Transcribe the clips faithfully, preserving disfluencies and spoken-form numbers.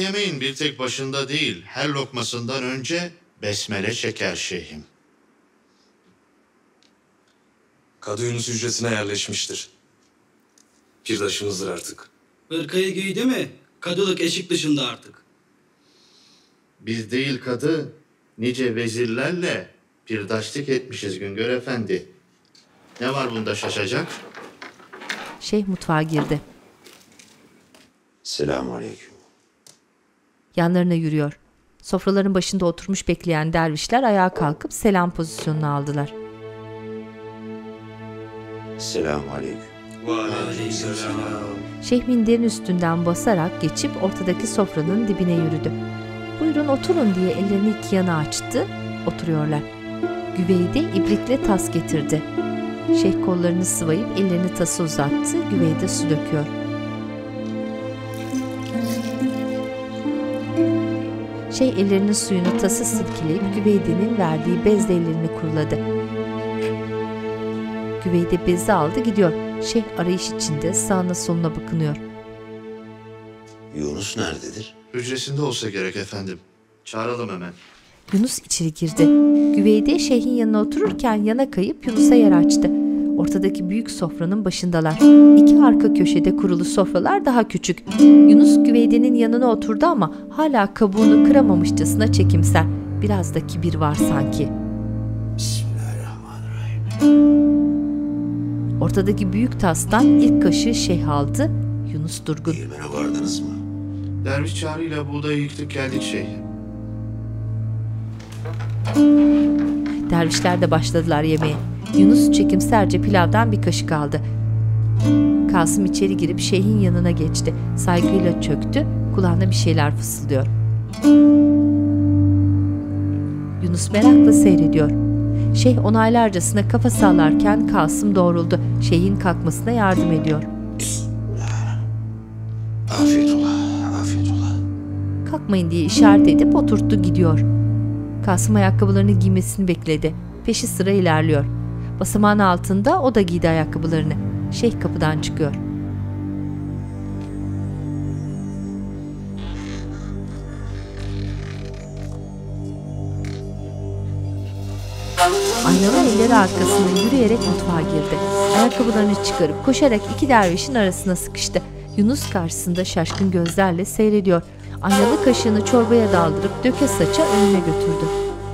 yemeğin bir tek başında değil, her lokmasından önce besmele çeker şeyhim. Kadı Yunus hücresine yerleşmiştir. Pirdaşımızdır artık. Hırkayı giydi mi? Kadılık eşik dışında artık. Biz değil kadı, nice vezirlerle pirdaşlık etmişiz Güngör Efendi. Ne var bunda şaşacak? Şeyh mutfağa girdi. Selamünaleyküm. Yanlarına yürüyor. Sofraların başında oturmuş bekleyen dervişler ayağa kalkıp selam pozisyonunu aldılar. Selamünaleyküm. Şeyh minderin üstünden basarak geçip ortadaki sofranın dibine yürüdü. Buyurun oturun diye ellerini iki yana açtı. Oturuyorlar. Güveyde ibrikle tas getirdi. Şeyh kollarını sıvayıp ellerini tası uzattı. Güveyde su döküyor. Şeyh ellerinin suyunu tası silkeleyip Güveyde'nin verdiği bezle ellerini kuruladı. Güveyde bezi aldı gidiyor. Şeyh arayış içinde sağına soluna bakınıyor. Yunus nerededir? Hücresinde olsa gerek efendim. Çağıralım hemen. Yunus içeri girdi. Güveyde şeyhin yanına otururken yana kayıp Yunus'a yer açtı. Ortadaki büyük sofranın başındalar. İki arka köşede kurulu sofralar daha küçük. Yunus Güveyde'nin yanına oturdu ama hala kabuğunu kıramamışçasına çekimser. Biraz da kibir var sanki. Bismillahirrahmanirrahim. Ortadaki büyük tastan ilk kaşığı şeyh aldı. Yunus durgun. Değirmene vardınız mı? Derviş çağrıyla buğdayı yıktık geldik şeyhim. Dervişler de başladılar yemeğe. Yunus çekimserce pilavdan bir kaşık aldı. Kasım içeri girip şeyhin yanına geçti. Saygıyla çöktü. Kulağına bir şeyler fısıldıyor. Yunus merakla seyrediyor. Şeyh onaylarcasına kafa sallarken Kasım doğruldu. Şeyhin kalkmasına yardım ediyor. Afiyet ola, afiyet ola. Kalkmayın diye işaret edip oturttu gidiyor. Kasım ayakkabılarını giymesini bekledi. Peşi sıra ilerliyor. Basamağın altında o da giydi ayakkabılarını. Şeyh kapıdan çıkıyor. Aynalı elleri arkasında yürüyerek mutfağa girdi. Ayakkabılarını çıkarıp koşarak iki dervişin arasına sıkıştı. Yunus karşısında şaşkın gözlerle seyrediyor. Aynalı kaşığını çorbaya daldırıp döke saça önüne götürdü.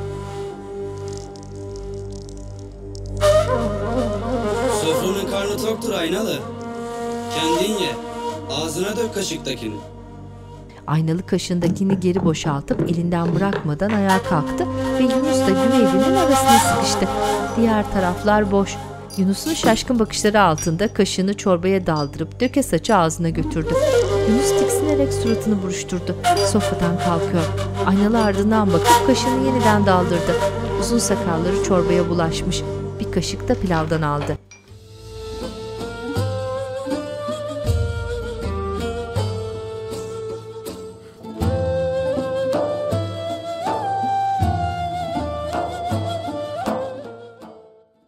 Sofranın karnı toktur aynalı. Kendin ye. Ağzına dök kaşıktakini. Aynalı kaşığındakini geri boşaltıp elinden bırakmadan ayağa kalktı ve Yunus da Güveyde'nin arasına sıkıştı. Diğer taraflar boş. Yunus'un şaşkın bakışları altında kaşığını çorbaya daldırıp döke saçı ağzına götürdü. Yunus tiksinerek suratını buruşturdu. Sofradan kalkıyor. Aynalı ardından bakıp kaşığını yeniden daldırdı. Uzun sakalları çorbaya bulaşmış. Bir kaşık da pilavdan aldı.